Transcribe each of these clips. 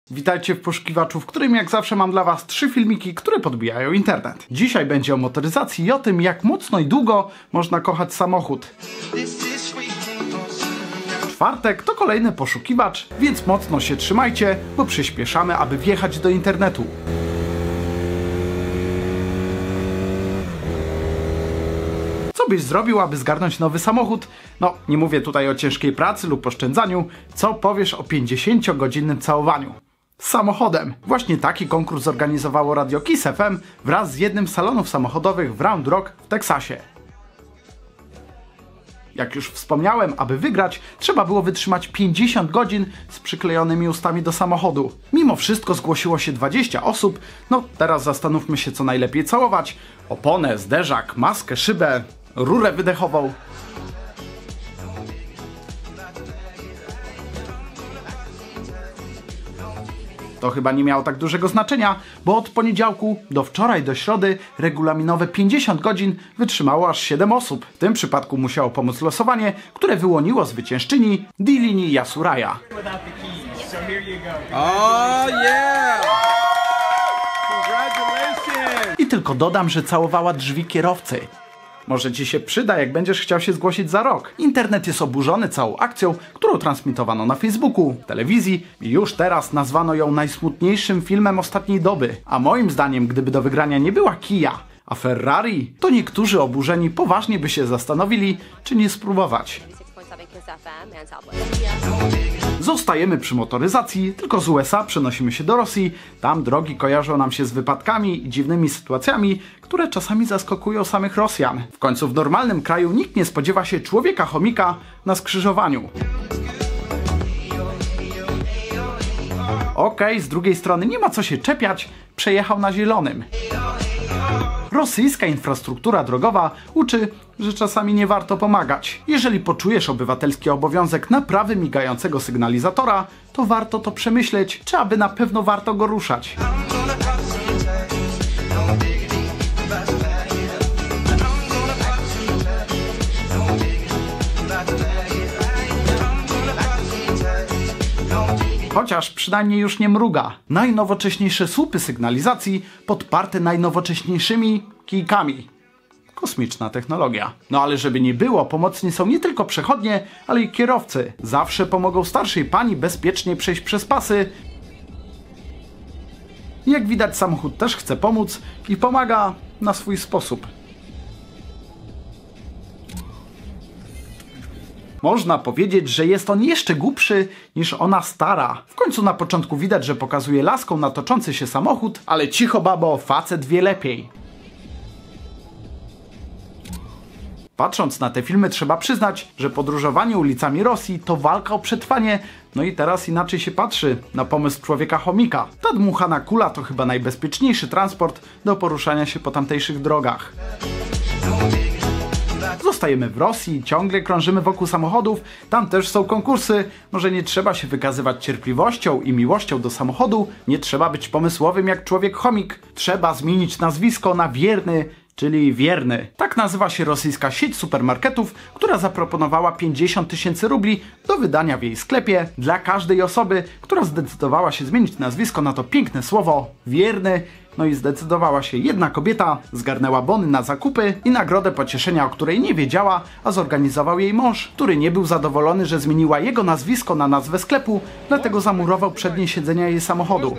Witajcie w poszukiwaczu, w którym jak zawsze mam dla Was 3 filmiki, które podbijają internet. Dzisiaj będzie o motoryzacji i o tym, jak mocno i długo można kochać samochód. Czwartek to kolejny poszukiwacz, więc mocno się trzymajcie, bo przyspieszamy, aby wjechać do internetu. Co byś zrobił, aby zgarnąć nowy samochód? No, nie mówię tutaj o ciężkiej pracy lub oszczędzaniu. Co powiesz o 50-godzinnym całowaniu? Z samochodem. Właśnie taki konkurs zorganizowało Radio Kiss FM wraz z jednym z salonów samochodowych w Round Rock w Teksasie. Jak już wspomniałem, aby wygrać, trzeba było wytrzymać 50 godzin z przyklejonymi ustami do samochodu. Mimo wszystko zgłosiło się 20 osób. No, teraz zastanówmy się, co najlepiej całować. Oponę, zderzak, maskę, szybę, rurę wydechową. To chyba nie miało tak dużego znaczenia, bo od poniedziałku do wczoraj, do środy, regulaminowe 50 godzin wytrzymało aż 7 osób. W tym przypadku musiało pomóc losowanie, które wyłoniło zwyciężczyni Dilini Yasuraya. Oh yeah! Congratulations! I tylko dodam, że całowała drzwi kierowcy. Może ci się przyda, jak będziesz chciał się zgłosić za rok. Internet jest oburzony całą akcją, którą transmitowano na Facebooku, telewizji i już teraz nazwano ją najsmutniejszym filmem ostatniej doby. A moim zdaniem, gdyby do wygrania nie była Kia, a Ferrari, to niektórzy oburzeni poważnie by się zastanowili, czy nie spróbować. Zostajemy przy motoryzacji, tylko z USA przenosimy się do Rosji. Tam drogi kojarzą nam się z wypadkami i dziwnymi sytuacjami, które czasami zaskakują samych Rosjan. W końcu w normalnym kraju nikt nie spodziewa się człowieka chomika na skrzyżowaniu. Okej, z drugiej strony nie ma co się czepiać, przejechał na zielonym. Rosyjska infrastruktura drogowa uczy, że czasami nie warto pomagać. Jeżeli poczujesz obywatelski obowiązek naprawy migającego sygnalizatora, to warto to przemyśleć, czy aby na pewno warto go ruszać. Chociaż przynajmniej już nie mruga. Najnowocześniejsze słupy sygnalizacji podparte najnowocześniejszymi kijkami. Kosmiczna technologia. No ale żeby nie było, pomocni są nie tylko przechodnie, ale i kierowcy. Zawsze pomogą starszej pani bezpiecznie przejść przez pasy. Jak widać, samochód też chce pomóc i pomaga na swój sposób. Można powiedzieć, że jest on jeszcze głupszy niż ona stara. W końcu na początku widać, że pokazuje laską na toczący się samochód, ale cicho babo, facet wie lepiej. Patrząc na te filmy trzeba przyznać, że podróżowanie ulicami Rosji to walka o przetrwanie, no i teraz inaczej się patrzy na pomysł człowieka chomika. Ta dmuchana kula to chyba najbezpieczniejszy transport do poruszania się po tamtejszych drogach. Zostajemy w Rosji, ciągle krążymy wokół samochodów, tam też są konkursy. Może nie trzeba się wykazywać cierpliwością i miłością do samochodu, nie trzeba być pomysłowym jak człowiek chomik. Trzeba zmienić nazwisko na Wierny, czyli Wierny. Tak nazywa się rosyjska sieć supermarketów, która zaproponowała 50 000 rubli do wydania w jej sklepie dla każdej osoby, która zdecydowała się zmienić nazwisko na to piękne słowo Wierny. No i zdecydowała się jedna kobieta, zgarnęła bony na zakupy i nagrodę pocieszenia, o której nie wiedziała, a zorganizował jej mąż, który nie był zadowolony, że zmieniła jego nazwisko na nazwę sklepu, dlatego zamurował przednie siedzenia jej samochodu.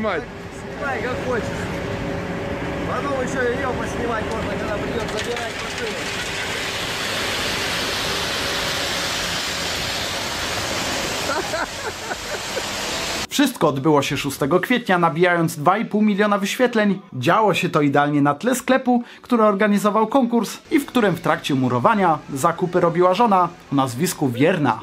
Wszystko odbyło się 6 kwietnia, nabijając 2,5 miliona wyświetleń. Działo się to idealnie na tle sklepu, który organizował konkurs i w którym w trakcie murowania zakupy robiła żona o nazwisku Wierna.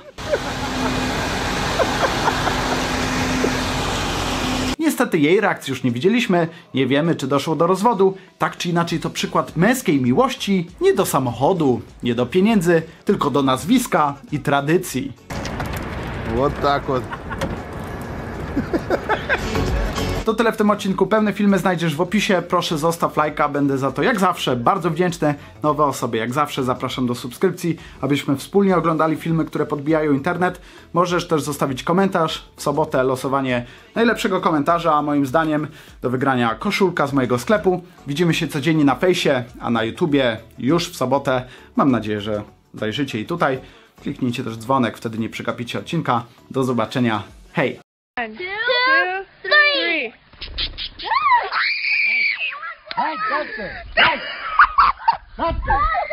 Niestety jej reakcji już nie widzieliśmy, nie wiemy, czy doszło do rozwodu. Tak czy inaczej to przykład męskiej miłości nie do samochodu, nie do pieniędzy, tylko do nazwiska i tradycji. Вот так вот. To tyle w tym odcinku. Pełne filmy znajdziesz w opisie. Proszę zostaw lajka, będę za to jak zawsze bardzo wdzięczny. Nowe osoby jak zawsze zapraszam do subskrypcji, abyśmy wspólnie oglądali filmy, które podbijają internet. Możesz też zostawić komentarz. W sobotę losowanie najlepszego komentarza, a moim zdaniem do wygrania koszulka z mojego sklepu. Widzimy się codziennie na fejsie, a na YouTubie już w sobotę. Mam nadzieję, że zajrzycie i tutaj. Kliknijcie też dzwonek, wtedy nie przegapicie odcinka. Do zobaczenia. Hej! 1, 2, 3. Hey, that's it. That's it.